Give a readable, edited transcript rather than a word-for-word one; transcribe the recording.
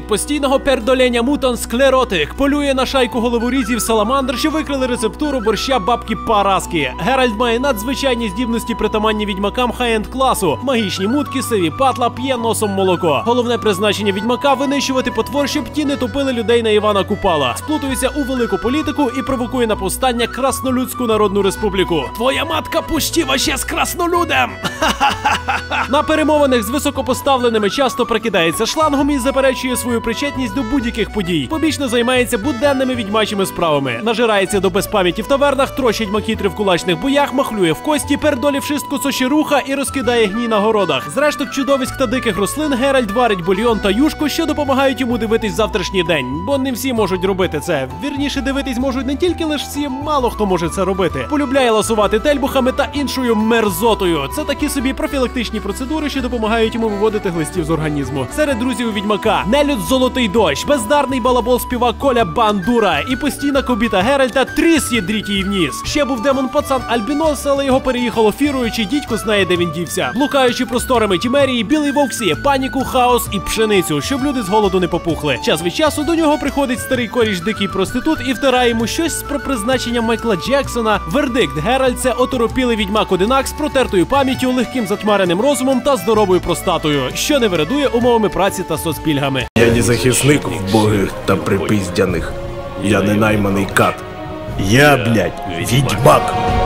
Від постійного пердолення мутант Склеротик полює на шайку головорізів Саламандр, що викрили рецептуру борща бабки Параски. Геральт має надзвичайні здібності, притаманні відьмакам хай-енд класу. Магічні мутки, сиві патла, п'є носом молоко. Головне призначення відьмака – винищувати потвор, щоб ті не топили людей на Івана Купала. Сплутується у велику політику і провокує на повстання Краснолюдську Народну Республіку. Твоя матка пущива ще з краснолюдем! На перемовинах з високопоставленими часто прикидається шлангом і заперечує свою причетність до будь-яких подій. Побічно займається буденними відьмачими справами. Нажирається до безпам'яті в тавернах, трощить макітри в кулачних боях, махлює в кості, пердолі в шистку сочеруха і розкидає гній на городах. З решток чудовиськ та диких рослин Геральт варить бульйон та юшку, що допомагають йому дивитись завтрашній день. Бо не всі можуть робити це. Вірніше, дивитись можуть не тільки лише всі, мало хто може це робити. Полюбляє ласувати тельбухами та іншою мерзотою. Це такі собі профілактичні процедури, що допомагають йому виводити глистів з організму. Серед друзів відьмака нелюд Золотий Дощ, бездарний балабол-співак Коля Бандура і постійна кобіта Геральта Тріс єдріть її в ніс. Ще був демон-пацан Альбінос, але його переїхало фіруючи, дідько знає, де він дівся. Блукаючи просторами Тімерії, білий вовк сіє паніку, хаос і пшеницю, щоб люди з голоду не попухли. Час від часу до нього приходить старий коріш дикий проститут і втирає йому щось про призначення Майкла Джексона. Вердикт: Геральт – це оторопілий відьмак-одинак з протертою пам'яттю, легким затьмареним розумом та здоровою простатою, що не вирадує умовами праці та соцпільгами. Я не захисник вбогих та припиздяних. Я не найманий кат. Я, блядь, відьмак.